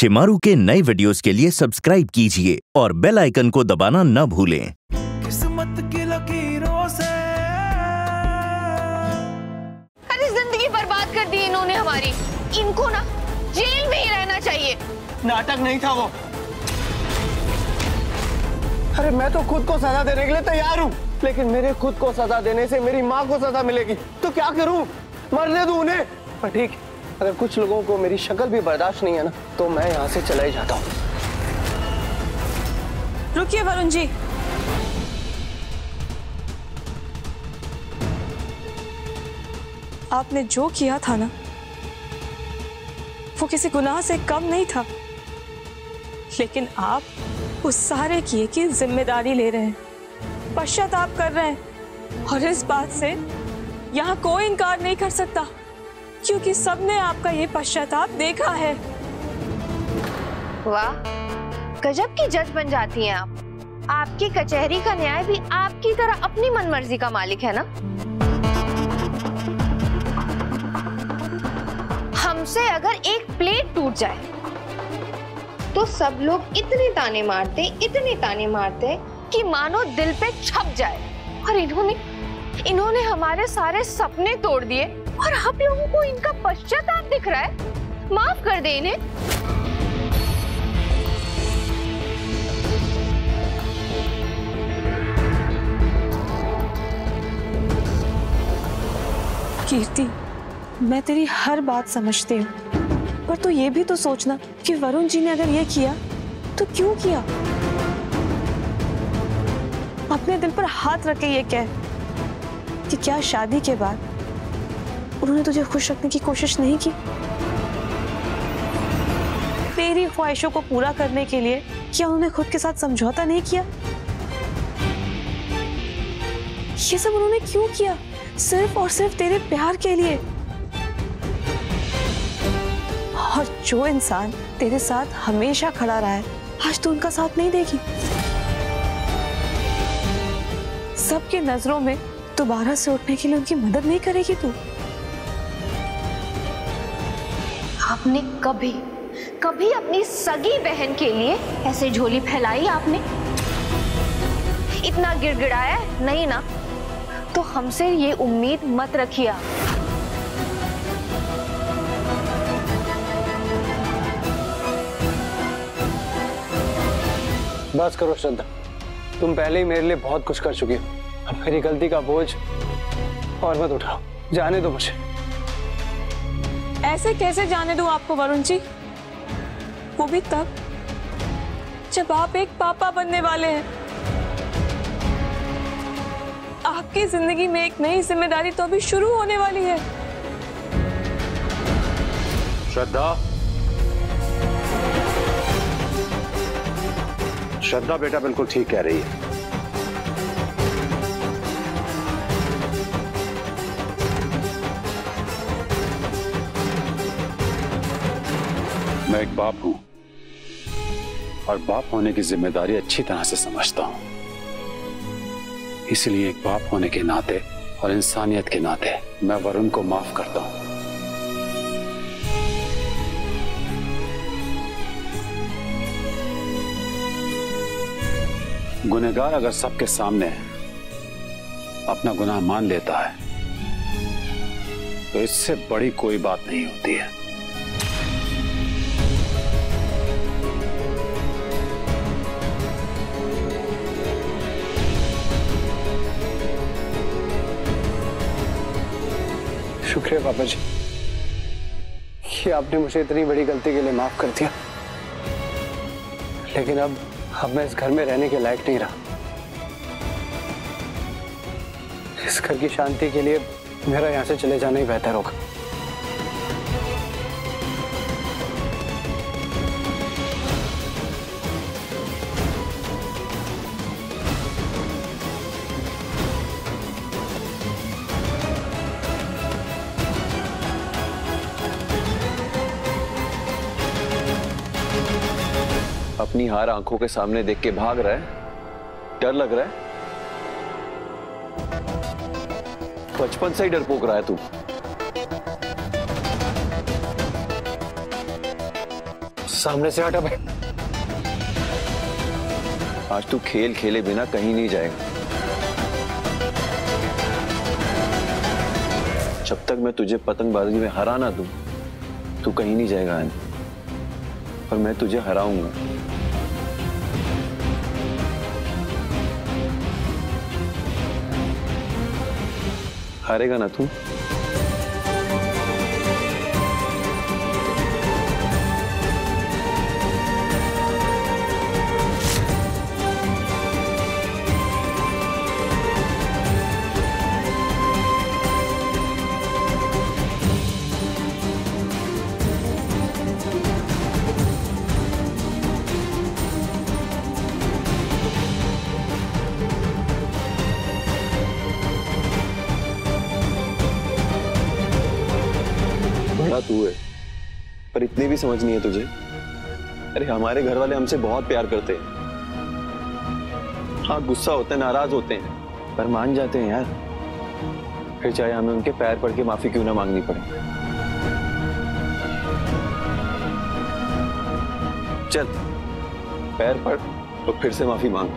शेमारू के नए वीडियोस के लिए सब्सक्राइब कीजिए और बेल आइकन को दबाना न भूलें। किस्मत की लकीरों से अरे जिंदगी बर्बाद कर दी इन्होंने हमारी। इनको ना जेल में ही रहना चाहिए। नाटक नहीं था वो। अरे मैं तो खुद को सजा देने के लिए तैयार हूँ, लेकिन मेरे खुद को सजा देने से मेरी माँ को सजा मिलेगी तो क्या करूँ? मरने दूँ उन्हें। पर ठीक, अगर कुछ लोगों को मेरी शक्ल भी बर्दाश्त नहीं है ना, तो मैं यहाँ से चला ही जाता हूँ। रुकिए वरुण जी, आपने जो किया था ना, वो किसी गुनाह से कम नहीं था, लेकिन आप उस सारे किए की जिम्मेदारी ले रहे हैं, पश्चाताप कर रहे हैं, और इस बात से यहाँ कोई इनकार नहीं कर सकता, क्योंकि सबने आपका ये पश्चाताप देखा है। वाह, गजब की जज बन जाती हैं आप। आपकी कचहरी का न्याय भी आपकी तरह अपनी मनमर्जी का मालिक है ना। हमसे अगर एक प्लेट टूट जाए तो सब लोग इतने ताने मारते कि मानो दिल पे छप जाए। और इन्होंने हमारे सारे सपने तोड़ दिए, और आप लोगों को इनका पश्चाताप दिख रहा है। माफ कर दे इन्हें। कीर्ति, मैं तेरी हर बात समझती हूँ, पर तू ये भी तो सोचना कि वरुण जी ने अगर ये किया तो क्यों किया। अपने दिल पर हाथ रख के ये कह कि क्या शादी के बाद उन्होंने तुझे खुश रखने की कोशिश नहीं की? तेरी ख्वाहिशों को पूरा करने के लिए क्या उन्होंने खुद के साथ समझौता नहीं किया? ये सब उन्होंने क्यों किया? सिर्फ और सिर्फ तेरे प्यार के लिए। और जो इंसान तेरे साथ हमेशा खड़ा रहा है, आज तो उनका साथ नहीं देगी। सबके नजरों में दोबारा से उठने के लिए उनकी मदद नहीं करेगी तू? आपने कभी अपनी सगी बहन के लिए ऐसे झोली फैलाई? आपने इतना गिड़गिड़ाया नहीं ना, तो हमसे ये उम्मीद मत रखिए आप। बस करो श्रद्धा, तुम पहले ही मेरे लिए बहुत कुछ कर चुकी हो। अब मेरी गलती का बोझ और मत उठाओ, जाने दो मुझे। ऐसे कैसे जाने दूं आपको वरुण जी? वो भी तब जब आप एक पापा बनने वाले हैं। आपकी जिंदगी में एक नई जिम्मेदारी तो अभी शुरू होने वाली है। श्रद्धा, श्रद्धा बेटा बिल्कुल ठीक कह रही है। मैं एक बाप हूं और बाप होने की जिम्मेदारी अच्छी तरह से समझता हूं। इसलिए एक बाप होने के नाते और इंसानियत के नाते मैं वरुण को माफ करता हूं। गुनहगार अगर सबके सामने अपना गुनाह मान लेता है तो इससे बड़ी कोई बात नहीं होती है। शुक्रिया पापा जी कि आपने मुझे इतनी बड़ी गलती के लिए माफ कर दिया, लेकिन अब मैं इस घर में रहने के लायक नहीं रहा। इस घर की शांति के लिए मेरा यहाँ से चले जाना ही बेहतर होगा। अपनी हार आंखों के सामने देख के भाग रहा है? डर लग रहा है? बचपन से ही डरपोक रहा है तू। सामने से हटा भाई। आज तू खेल खेले बिना कहीं नहीं जाएगा। जब तक मैं तुझे पतंगबाजी में हरा ना दूं, तू कहीं नहीं जाएगा और मैं तुझे हराऊंगा। हारेगा ना तू? तू है, पर इतनी भी समझ नहीं है तुझे। अरे हमारे घर वाले हमसे बहुत प्यार करते हैं। हाँ गुस्सा होते हैं, नाराज होते हैं, पर मान जाते हैं यार। फिर चाहे हमें उनके पैर पड़ के माफी क्यों ना मांगनी पड़े। चल पैर पड़ तो फिर से माफी मांग।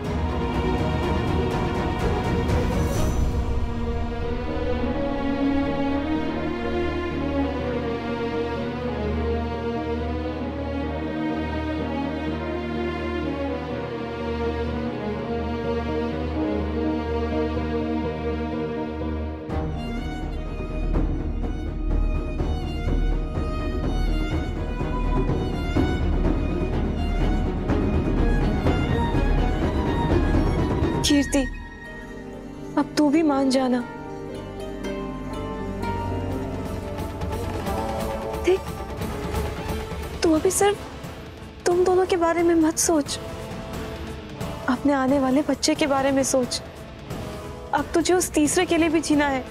कीर्ति, अब तू भी मान जाना। देख, तू अभी सिर्फ तुम दोनों के बारे में मत सोच, अपने आने वाले बच्चे के बारे में सोच। अब तुझे उस तीसरे के लिए भी जीना है।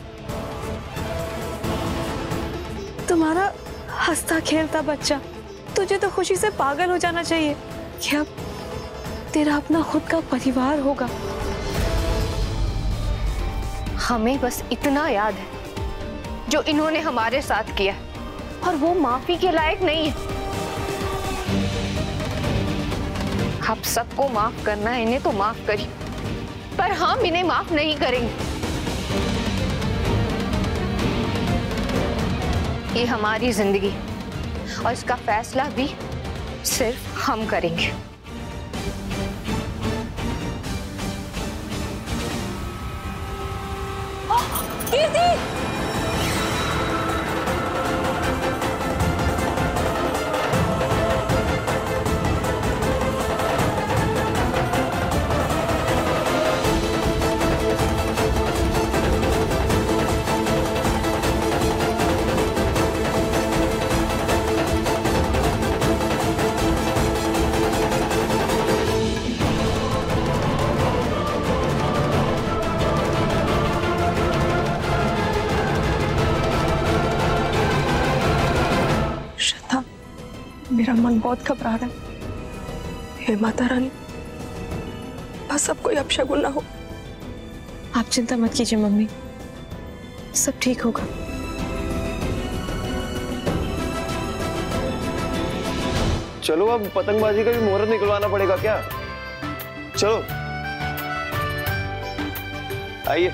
तुम्हारा हंसता खेलता बच्चा, तुझे तो खुशी से पागल हो जाना चाहिए कि अब तेरा अपना खुद का परिवार होगा। हमें बस इतना याद है जो इन्होंने हमारे साथ किया, और वो माफी के लायक नहीं है। आप सबको माफ करना है, इन्हें तो माफ करिए, पर हम इन्हें माफ नहीं करेंगे। ये हमारी जिंदगी और इसका फैसला भी सिर्फ हम करेंगे। कीर्ति! मेरा मन बहुत घबरा रहा है। हे माता रानी, बस अब कोई अपशगुन ना हो। आप चिंता मत कीजिए मम्मी, सब ठीक होगा। चलो अब पतंगबाजी का भी मुहूर्त निकलवाना पड़ेगा क्या? चलो आइए।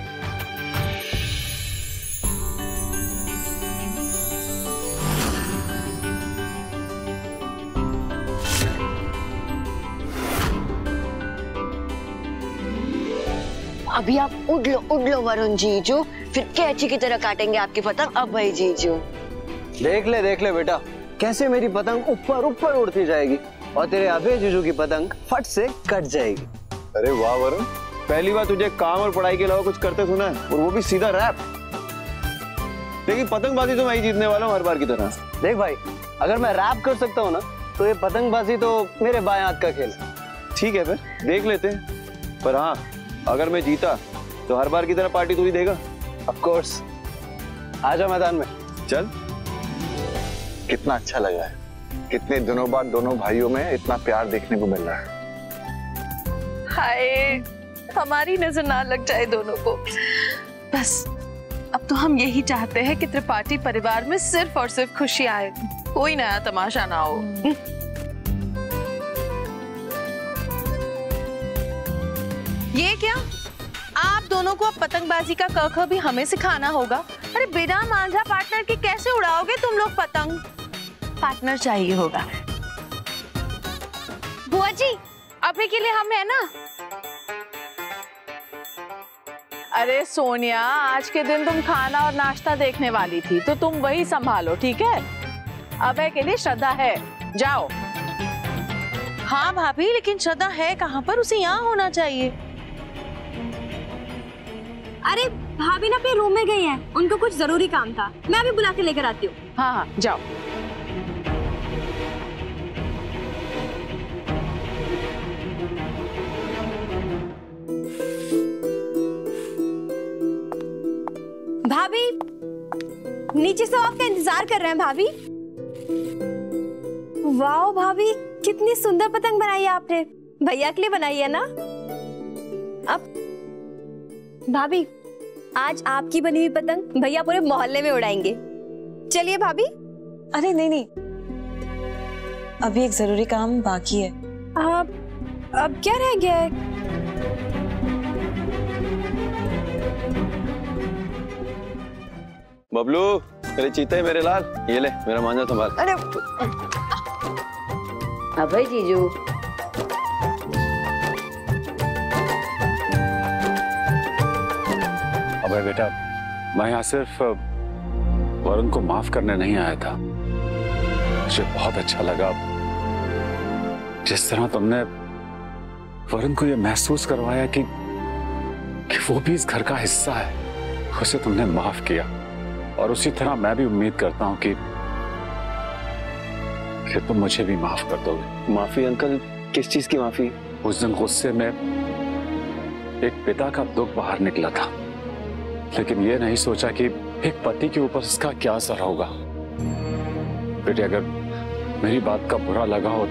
अभी आप उड़ लो वरुण जीजू, फिर कैची की तरह काटेंगे आपकी पतंग अभय जीजू। देख ले बेटा, कैसे मेरी पतंग ऊपर ऊपर उड़ती जाएगी और तेरे अभय जीजू की पतंग फट से कट जाएगी। अरे वाह वरुण, पहली बार तुझे काम और पढ़ाई के अलावा कुछ करते सुना है, और वो भी सीधा रैप। लेकिन पतंगबाजी तो मैं ही जीतने वाला हूँ हर बार की तरह। देख भाई, अगर मैं रैप कर सकता हूँ ना, तो ये पतंगबाजी तो मेरे बाएं हाथ का खेल है। ठीक है फिर देख लेते हैं, पर हाँ अगर मैं जीता तो हर बार की तरह पार्टी तू ही देगा। ऑफ कोर्स, आजा मैदान में। चल। कितना अच्छा लगा है, कितने दिनों बाद दोनों भाइयों में इतना प्यार देखने को मिल रहा है। हाय, हमारी नजर ना लग जाए दोनों को। बस अब तो हम यही चाहते हैं कि त्रिपाठी परिवार में सिर्फ और सिर्फ खुशी आए, कोई नया तमाशा ना हो। ये क्या? आप दोनों को अब पतंगबाजी का क ख भी हमें सिखाना होगा। अरे बिना मांझा पार्टनर के कैसे उड़ाओगे तुम लोग पतंग? पार्टनर चाहिए होगा। बुआ जी, अभी के लिए हम है ना। अरे सोनिया, आज के दिन तुम खाना और नाश्ता देखने वाली थी, तो तुम वही संभालो, ठीक है? अभय के लिए श्रद्धा है, जाओ। हाँ भाभी, लेकिन श्रद्धा है कहाँ पर? उसे यहाँ होना चाहिए। अरे भाभी ना अपने रूम में गई हैं, उनको कुछ जरूरी काम था, मैं अभी बुला के लेकर आती हूँ। हाँ हाँ, जाओ। भाभी, नीचे सब आपका इंतजार कर रहे हैं। भाभी, वाह भाभी, कितनी सुंदर पतंग बनाई है आपने। भैया के लिए बनाई है ना? अब भाभी, आज आपकी बनी हुई पतंग भैया पूरे मोहल्ले में उड़ाएंगे। चलिए भाभी। अरे नहीं नहीं, अभी एक जरूरी काम बाकी है। अब क्या रह गया है? बबलू, मेरे चीते, मेरे लाल, ये ले मेरा मांझा संभाल। अरे अभय जीजू, अबे बेटा, मैं यहाँ सिर्फ वरुण को माफ करने नहीं आया था। मुझे बहुत अच्छा लगा जिस तरह तुमने वरुण को यह महसूस करवाया कि वो भी इस घर का हिस्सा है। उसे तुमने माफ किया, और उसी तरह मैं भी उम्मीद करता हूँ कि तुम मुझे भी माफ कर दोगे। माफी अंकल? किस चीज की माफी? उस दिन गुस्से में एक पिता का दुख बाहर निकला था, लेकिन ये नहीं सोचा कि एक पति के ऊपर इसका क्या असर होगा। बेटे, अगर मेरी बात का बुरा लगा हो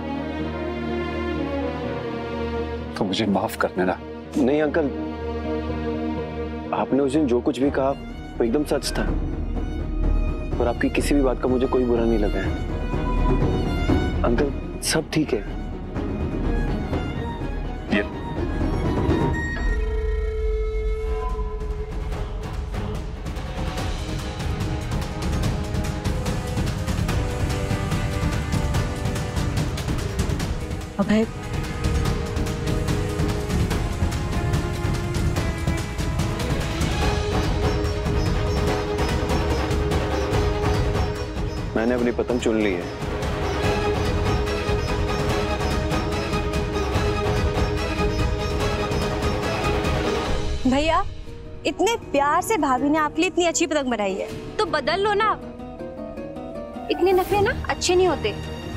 तो मुझे माफ कर देना। नहीं अंकल, आपने उस दिन जो कुछ भी कहा वो एकदम सच था, और आपकी किसी भी बात का मुझे कोई बुरा नहीं लगा है। अंकल, सब ठीक है। ये अभय, मैंने अपनी पतंग चुन ली है। भैया, इतने प्यार से भाभी ने आपके लिए इतनी अच्छी पतंग बनाई है, तो बदल लो ना। इतने नखरे ना अच्छे नहीं होते।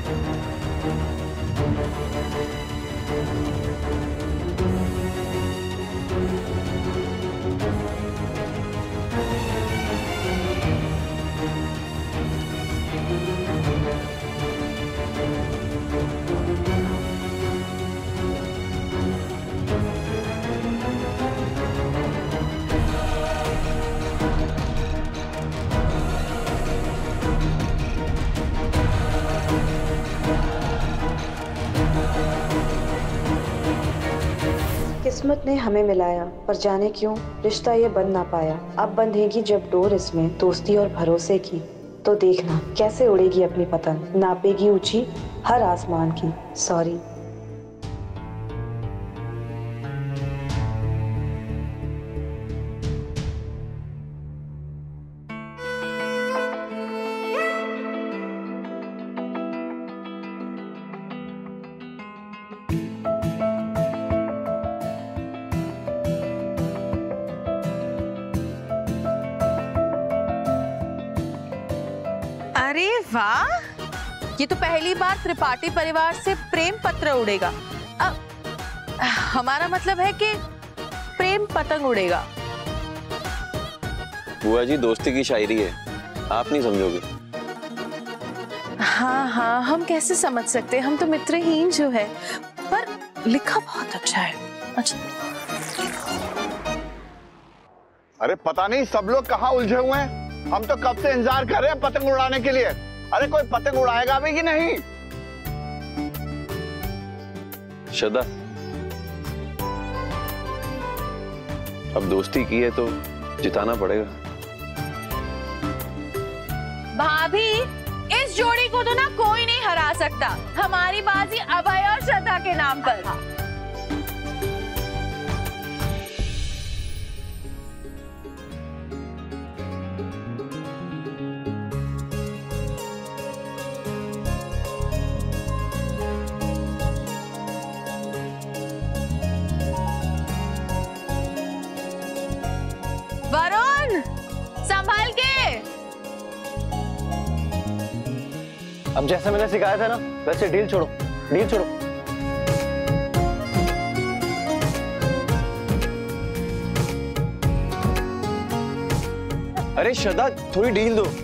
किस्मत ने हमें मिलाया, पर जाने क्यों रिश्ता ये बन ना पाया। अब बंधेगी जब डोर इसमें दोस्ती और भरोसे की, तो देखना कैसे उड़ेगी अपनी पतंग, नापेगी ऊंची हर आसमान की। सॉरी। अरे वाह, ये तो पहली बार त्रिपाठी परिवार से प्रेम पत्र उड़ेगा। हमारा मतलब है कि प्रेम पतंग उड़ेगा। बुआ जी, दोस्ती की शायरी है, आप नहीं समझोगे। हाँ हाँ, हम कैसे समझ सकते हैं, हम तो मित्रहीन जो है, पर लिखा बहुत अच्छा है। अच्छा, अरे पता नहीं सब लोग कहाँ उलझे हुए हैं। हम तो कब से इंतजार कर रहे हैं पतंग उड़ाने के लिए। अरे कोई पतंग उड़ाएगा भी कि नहीं? श्रद्धा, अब दोस्ती की है तो जिताना पड़ेगा। भाभी, इस जोड़ी को तो ना कोई नहीं हरा सकता। हमारी बाजी अभय और श्रद्धा के नाम पर। वरुण, संभाल के। अब जैसा मैंने सिखाया था ना वैसे डील छोड़ो, डील छोड़ो। अरे श्रद्धा, थोड़ी डील दो।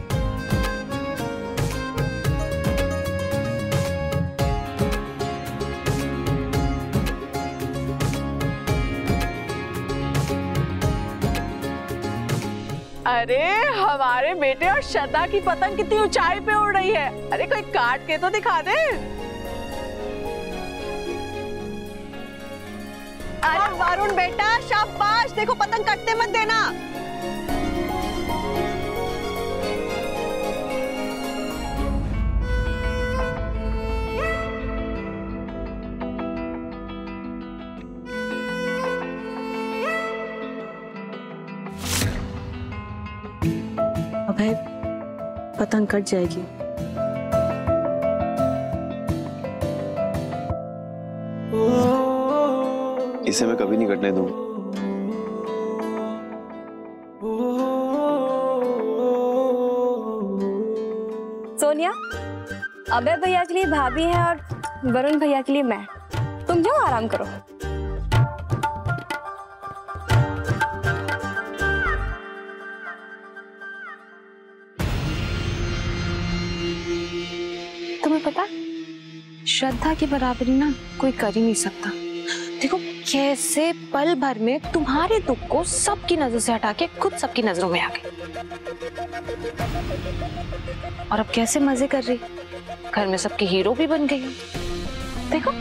अरे हमारे बेटे और श्रद्धा की पतंग कितनी ऊंचाई पे उड़ रही है। अरे कोई काट के तो दिखा दे। अरे वरुण बेटा, शाबाश। देखो पतंग कटते मत देना। अभय, पतंग कट जाएगी। इसे मैं कभी नहीं कटने दूंगा। सोनिया, अभय भैया के लिए भाभी है और वरुण भैया के लिए मैं। तुम जाओ आराम करो। तुम्हें पता, श्रद्धा की बराबरी ना कोई कर ही नहीं सकता। देखो कैसे पल भर में तुम्हारे दुख को सबकी नजर से हटा के खुद सबकी नजरों में आ गई। और अब कैसे मजे कर रही, घर में सबकी हीरो भी बन गई। देखो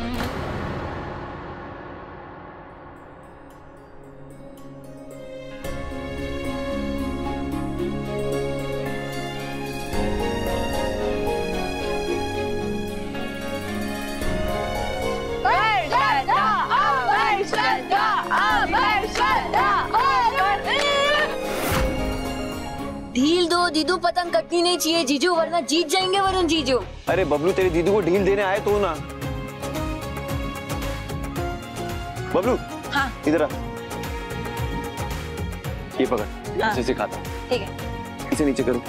ढील दो दीदू, पतंग कटनी नहीं चाहिए जीजू, वरना जीत जाएंगे वरुण जीजू। अरे बबलू, तेरी दीदी को ढील देने आए तो ना। बबलू, हाँ इधर आ। ये पकड़, हाँ। इसे सिखाता। ठीक है। इसे नीचे करो,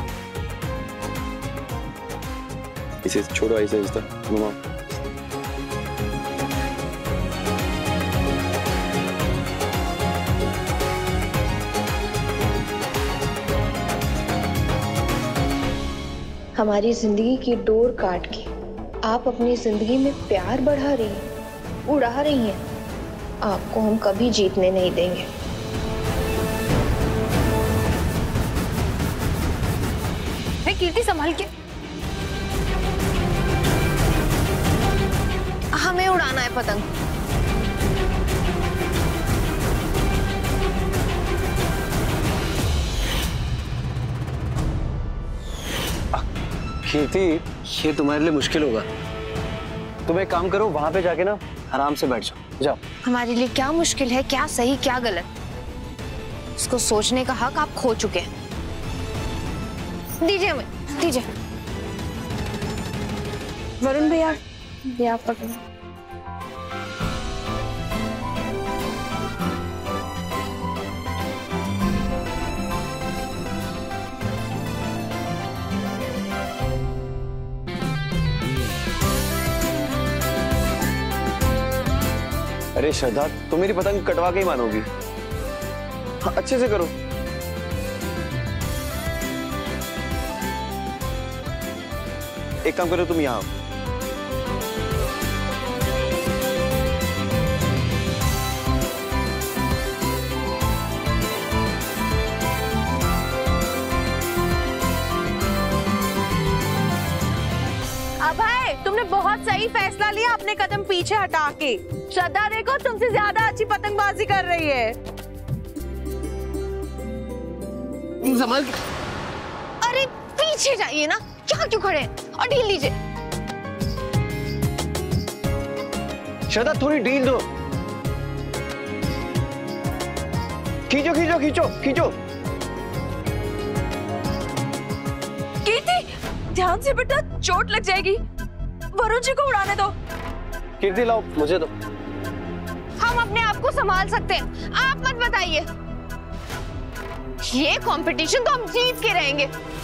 इसे छोड़ो, ऐसे घुमाओ। हमारी जिंदगी की डोर काट के आप अपनी जिंदगी में प्यार बढ़ा रही हैं, उड़ा रही हैं। आपको हम कभी जीतने नहीं देंगे। कीर्ति संभाल के, हमें उड़ाना है पतंग। कीर्ति, ये तुम्हारे लिए मुश्किल होगा। तुम एक काम करो, वहां पे जाके ना आराम से बैठ जाओ। जाओ। हमारे लिए क्या मुश्किल है, क्या सही क्या गलत, इसको सोचने का हक आप खो चुके हैं। दीजिए हमें, दीजिए। वरुण भैया, ये आप पकड़ो। अरे श्रद्धा, तुम मेरी पतंग कटवा के ही मानोगी। हाँ, अच्छे से करो। एक काम करो, तुम यहाँ अभय, तुमने बहुत सही फैसला लिया अपने कदम पीछे हटा के। श्रद्धा देखो तुमसे ज्यादा अच्छी पतंगबाजी कर रही है। संभाल के। अरे पीछे जाइए ना, यहाँ क्यों खड़े हैं? और ढील लीजिए। श्रद्धा थोड़ी ढील दो। खींचो खींचो खींचो खींचो। कीर्ति, ध्यान से बेटा, चोट लग जाएगी। वरुण जी को उड़ाने दो। कीर्ति लाओ, मुझे दो। हम अपने आप को संभाल सकते हैं, आप मत बताइए। ये कंपटीशन तो हम जीत के रहेंगे।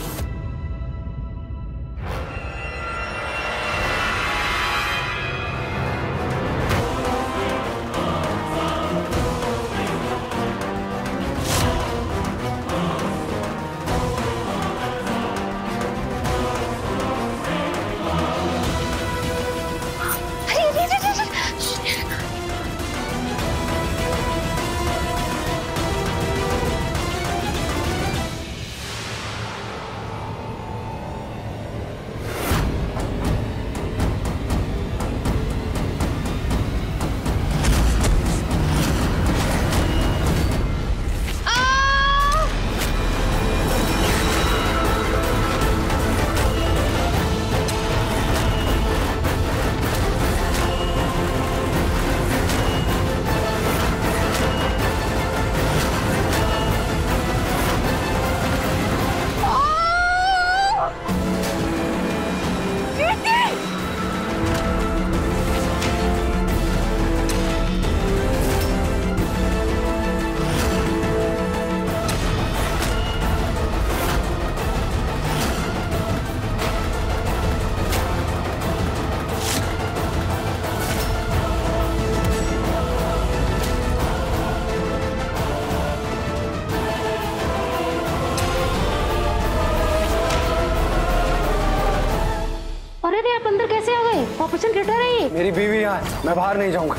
ऑपरेशन थिएटर है ये। मेरी बीवी यहाँ है, मैं बाहर नहीं जाऊंगा।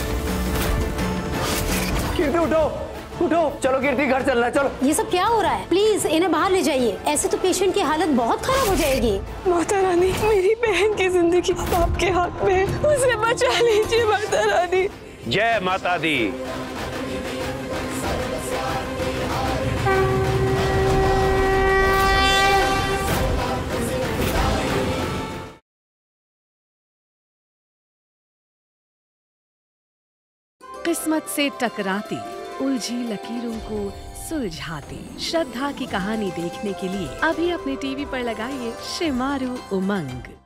कीर्ति उठो उठो, चलो कीर्ति घर चलना है, चलो। ये सब क्या हो रहा है? प्लीज इन्हें बाहर ले जाइए, ऐसे तो पेशेंट की हालत बहुत खराब हो जाएगी। माता रानी, मेरी बहन की जिंदगी आपके हाथ में है, उसे बचा लीजिए माता रानी। जय माता दी। किस्मत से टकराती उलझी लकीरों को सुलझाती श्रद्धा की कहानी देखने के लिए अभी अपने टीवी पर लगाइए शेमारू उमंग।